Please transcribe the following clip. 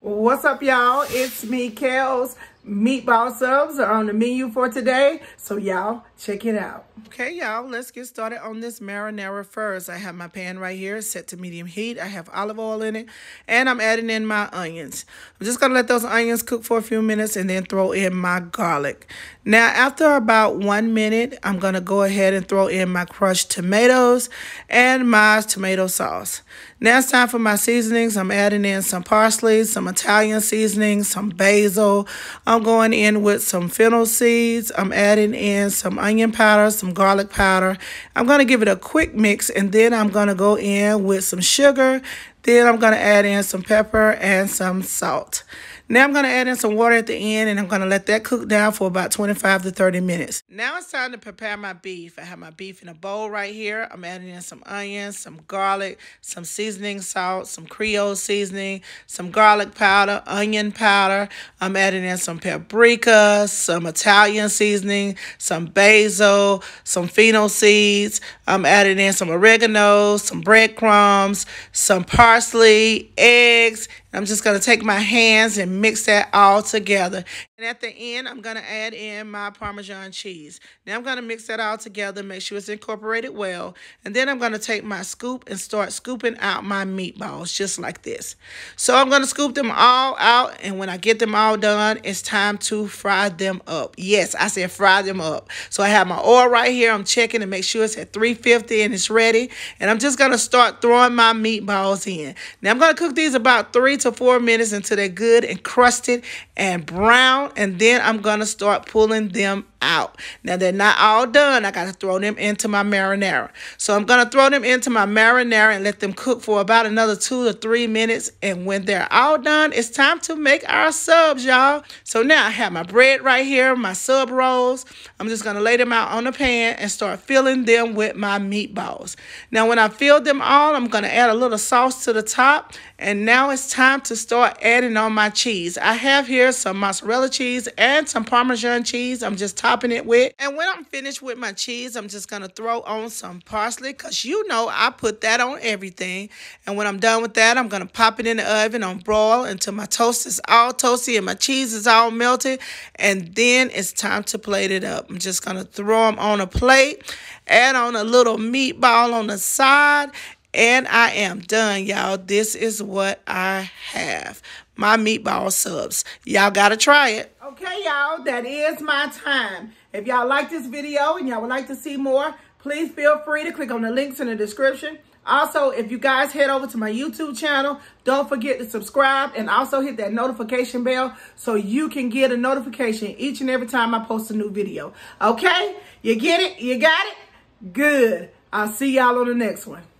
What's up, y'all? It's me, Kels. Meatball Subs are on the menu for today, so y'all check it out. Okay, y'all, let's get started on this marinara first. I have my pan right here set to medium heat. I have olive oil in it, and I'm adding in my onions. I'm just going to let those onions cook for a few minutes and then throw in my garlic. Now, after about 1 minute, I'm going to go ahead and throw in my crushed tomatoes and my tomato sauce. Now it's time for my seasonings. I'm adding in some parsley, some Italian seasoning, some basil. I'm going in with some fennel seeds. I'm adding in some onion powder, some garlic powder. I'm going to give it a quick mix, and then I'm going to go in with some sugar. Then I'm going to add in some pepper and some salt. Now I'm going to add in some water at the end, and I'm going to let that cook down for about 25 to 30 minutes. Now it's time to prepare my beef. I have my beef in a bowl right here. I'm adding in some onions, some garlic, some seasoning salt, some Creole seasoning, some garlic powder, onion powder. I'm adding in some paprika, some Italian seasoning, some basil, some fennel seeds. I'm adding in some oregano, some breadcrumbs, some parsley, eggs. I'm just going to take my hands and mix that all together. And at the end, I'm going to add in my Parmesan cheese. Now I'm going to mix that all together, make sure it's incorporated well. And then I'm going to take my scoop and start scooping out my meatballs just like this. So I'm going to scoop them all out. And when I get them all done, it's time to fry them up. Yes, I said fry them up. So I have my oil right here. I'm checking to make sure it's at 350 and it's ready. And I'm just going to start throwing my meatballs in. Now I'm going to cook these about 3 to 4 minutes until they're good and crusted and brown, and then I'm going to start pulling them out. Now they're not all done. I got to throw them into my marinara. So I'm going to throw them into my marinara and let them cook for about another 2 to 3 minutes, and when they're all done, it's time to make our subs, y'all. So now I have my bread right here, my sub rolls. I'm just going to lay them out on the pan and start filling them with my meatballs. Now when I fill them all, I'm going to add a little sauce to the top, and now it's time to start adding on my cheese. I have here some mozzarella cheese and some Parmesan cheese. I'm just topping it with. And when I'm finished with my cheese, I'm just going to throw on some parsley, because you know I put that on everything. And when I'm done with that, I'm going to pop it in the oven on broil until my toast is all toasty and my cheese is all melted. And then it's time to plate it up. I'm just going to throw them on a plate, add on a little meatball on the side, and I am done, y'all. This is what I have. My meatball subs. Y'all got to try it. Okay, y'all. That is my time. If y'all like this video and y'all would like to see more, please feel free to click on the links in the description. Also, if you guys head over to my YouTube channel, don't forget to subscribe and also hit that notification bell so you can get a notification each and every time I post a new video. Okay? You get it? You got it? Good. I'll see y'all on the next one.